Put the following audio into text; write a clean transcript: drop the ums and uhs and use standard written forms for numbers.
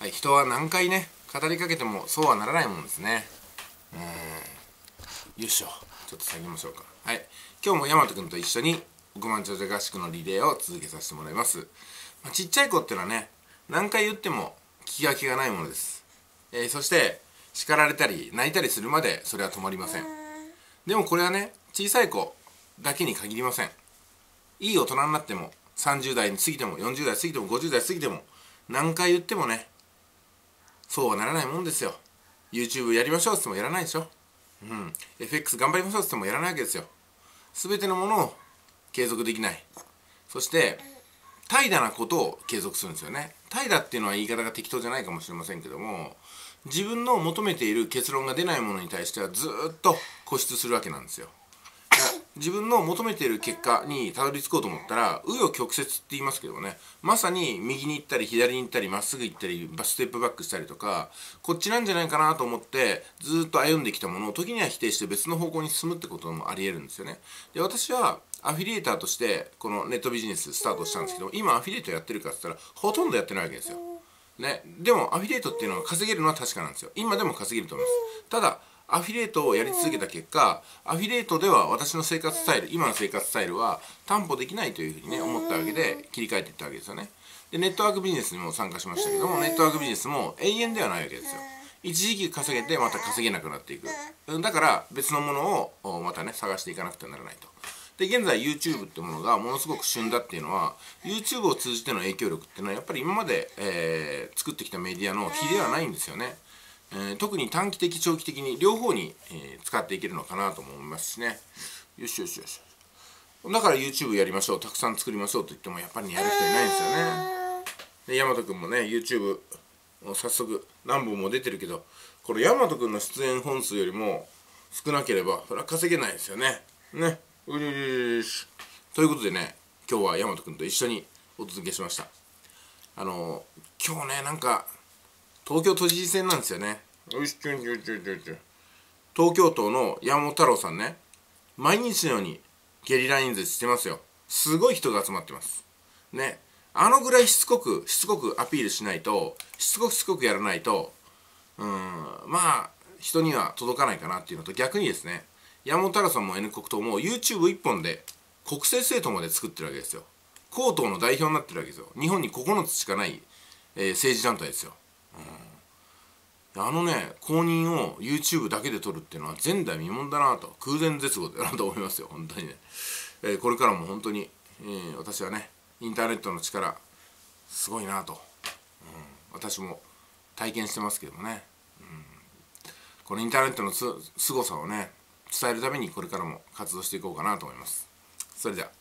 はい、人は何回ね語りかけてもそうはならないもんですね。よいしょ、ちょっと下げましょうか。はい、今日も大和くんと一緒に億万長者合宿のリレーを続けさせてもらいます。ちっちゃい子ってのはね、何回言っても聞き飽きがないものです。そして叱られたり泣いたりするまでそれは止まりません。でもこれはね、小さい子だけに限りません。いい大人になっても30代に過ぎても40代過ぎても50代過ぎても何回言ってもね、そうはならないもんですよ。 YouTube やりましょうって言ってもやらないでしょ。FX 頑張りましょうって言ってもやらないわけですよ。全てのものを継続できない。そして怠惰なことを継続するんですよね。怠惰っていうのは言い方が適当じゃないかもしれませんけども、自分の求めている結論が出ないものに対してはずっと固執するわけなんですよ。自分の求めている結果にたどり着こうと思ったら紆余曲折って言いますけどもね、まさに右に行ったり左に行ったりまっすぐ行ったりステップバックしたりとか、こっちなんじゃないかなと思ってずっと歩んできたものを時には否定して別の方向に進むってこともありえるんですよね。で、私はアフィリエーターとしてこのネットビジネススタートしたんですけど、今アフィリエイトやってるかって言ったらほとんどやってないわけですよ。ね、でもアフィリエイトっていうのは稼げるのは確かなんですよ。今でも稼げると思います。ただアフィリエイトをやり続けた結果、アフィリエイトでは私の生活スタイル、今の生活スタイルは担保できないというふうにね思ったわけで切り替えていったわけですよね。で、ネットワークビジネスにも参加しましたけども、ネットワークビジネスも永遠ではないわけですよ。一時期稼げてまた稼げなくなっていく。だから別のものをまたね探していかなくてはならないと。で、現在 YouTube ってものがものすごく旬だっていうのは、 YouTube を通じての影響力っていうのはやっぱり今まで、作ってきたメディアの比ではないんですよね。特に短期的長期的に両方に、使っていけるのかなと思いますしね。よしよしよし。だから YouTube やりましょう、たくさん作りましょうと言ってもやっぱり、やる人いないんですよね。で、大和くんもね YouTube 早速何本も出てるけど、これ大和くんの出演本数よりも少なければそれは稼げないですよね。ということでね、今日は大和くんと一緒にお届けしました。今日ね、なんか東京都知事選なんですよね。東京都の山本太郎さんね、毎日のようにゲリラ演説してますよ。すごい人が集まってますね。あのぐらいしつこくアピールしないと、しつこくやらないと、人には届かないかなっていうのと、逆にですね、山本太郎さんも N 国党も YouTube 一本で国政政党まで作ってるわけですよ。公党の代表になってるわけですよ。日本に9つしかない、政治団体ですよ。公認を YouTube だけで撮るっていうのは前代未聞だなと、空前絶後だなと思いますよ、本当にね。これからも本当に、私はね、インターネットの力すごいなと、私も体験してますけどもね、このインターネットのすごさをね伝えるためにこれからも活動していこうかなと思います。それでは。